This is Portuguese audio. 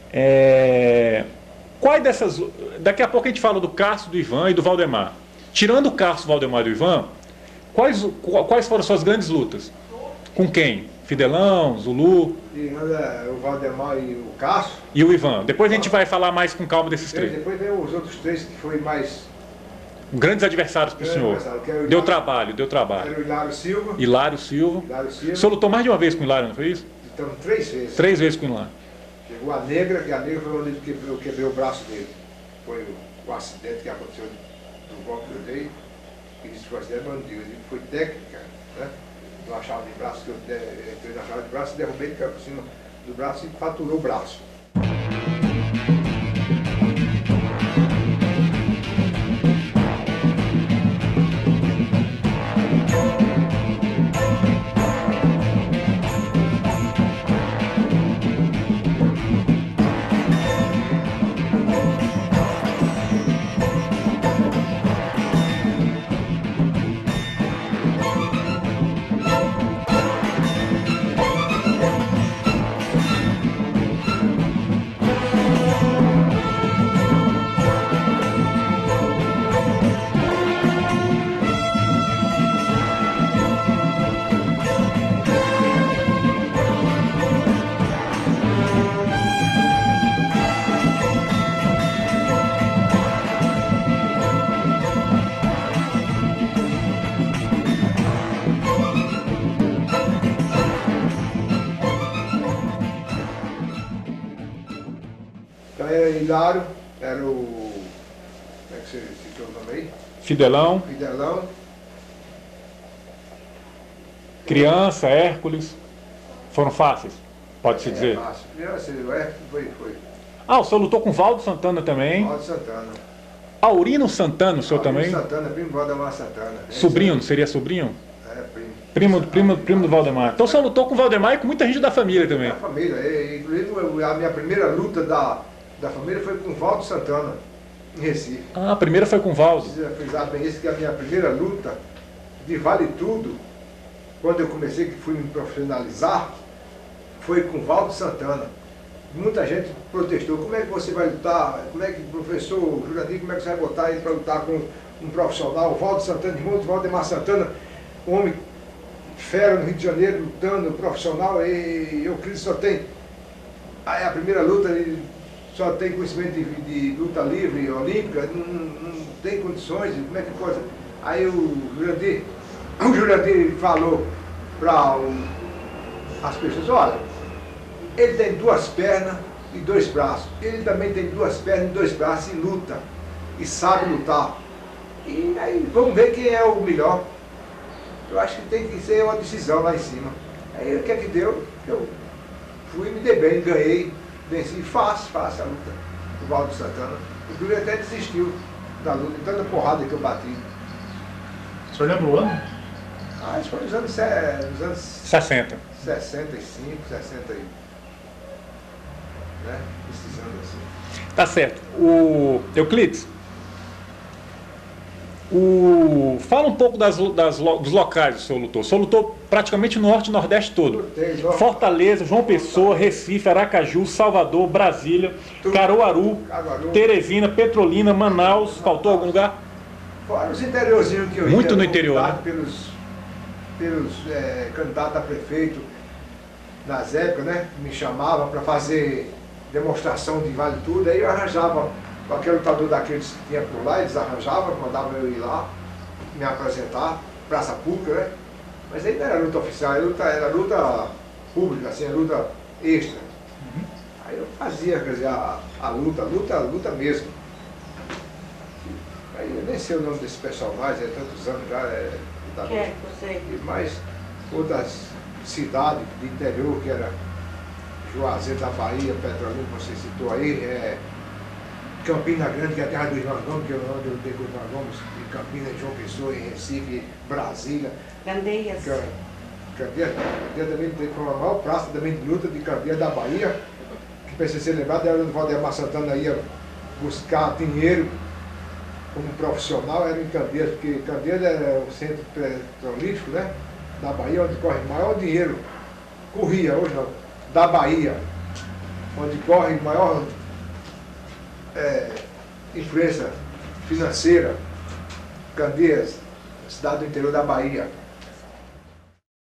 Quais dessas... Daqui a pouco a gente fala do Cássio, do Ivan e do Valdemar. Tirando o Cássio, o Valdemar e o Ivan, quais foram as suas grandes lutas? Com quem? Fidelão, Zulu? O Valdemar e o Cássio. E o Ivan. Depois a gente vai falar mais com calma desses três. Depois vem os outros três que foi mais... Grandes adversários para o senhor. Deu trabalho. Era o Hilário Silva. Hilário Silva. O senhor lutou mais de uma vez com o Hilário, não foi isso? Então, 3 vezes. 3 vezes com o Hilário. Chegou a Negra, que a Negra foi onde eu quebrei o braço dele. Foi o acidente que aconteceu do golpe que eu dei. E disse que foi acidente, mas não digo. Foi técnica, né? No achado de braço, que eu entrei na achada de braço, derrubei ele, caiu por cima do braço e faturou o braço. Era Hilário, era o... Como é que você citou o nome aí? Fidelão. Fidelão. Criança, Hércules. Foram fáceis, pode-se dizer? Fácil. Criança, o Hércules foi. O senhor lutou com Valdo Santana também. Valdo Santana. Aurino Santana, o senhor também? Santana, primo do Valdemar Santana. Sobrinho, não seria sobrinho? Primo. Primo do Valdemar. Então o senhor lutou com o Valdemar e com muita gente da família também. Da família. Inclusive a minha primeira luta da família foi com o Valdo Santana, em Recife. A primeira foi com o Valdo. Precisa frisar bem isso, que a minha primeira luta de vale tudo, quando eu comecei, que fui me profissionalizar, foi com o Valdo Santana. Muita gente protestou. Como é que você vai lutar? Como é que o professor Jurandir, como é que você vai botar ele para lutar com um profissional? O Valdo Santana, irmão do Valdemar Santana, homem fera no Rio de Janeiro, lutando, profissional, e eu acredito que só tem... Aí a primeira luta, ele só tem conhecimento de luta livre, olímpica, não tem condições, como é que coisa... Aí o Jurandir falou para as pessoas, olha, ele tem 2 pernas e 2 braços, ele também tem 2 pernas e 2 braços e luta, e sabe lutar. E aí vamos ver quem é o melhor. Eu acho que tem que ser uma decisão lá em cima. Aí o que é que deu? Eu fui, me dei bem, ganhei, venci, fácil a luta do Valdo Santana. O Júlio até desistiu da luta, de tanta porrada que eu bati. O senhor lembra o ano? Isso foi nos anos 60. 65, 60 aí. Né? Esses anos assim. Tá certo. Euclides, fala um pouco dos locais que o senhor lutou. O senhor lutou praticamente no norte e nordeste todo. Fortaleza, João Pessoa, Recife, Aracaju, Salvador, Brasília, Caruaru, Teresina, Petrolina, Manaus. Faltou algum lugar? Fora os interiorzinhos que eu ia. Muito no interior, né? Pelos candidatos a prefeito, nas épocas, né? Me chamavam para fazer demonstração de vale tudo. Aí eu arranjava qualquer lutador daqueles que tinha por lá, eles arranjavam, mandavam eu ir lá, me apresentar, praça pública, né? Mas aí não era luta oficial, era luta pública, assim, a luta extra. Aí eu fazia, quer dizer, a luta mesmo. Aí eu nem sei o nome desse pessoal mais, tantos anos já. E mais outras cidades do interior, que era Juazeiro da Bahia, Petrolina, que você citou aí, Campina Grande, que é a terra do Ivan Gomes, que é onde eu lutei com o Ivan Gomes, em Campinas, João Pessoa, em Recife, Brasília. Candeias. Candeias também foi a maior praça também de luta de Candeias da Bahia, que precisa ser lembrado, era onde o Valdemar Santana ia buscar dinheiro como profissional, era em Candeias, porque Candeias é o centro petrolífero, né, da Bahia, onde corre maior dinheiro, corria hoje não, da Bahia. onde corre maior influência financeira, Candeias, cidade do interior da Bahia.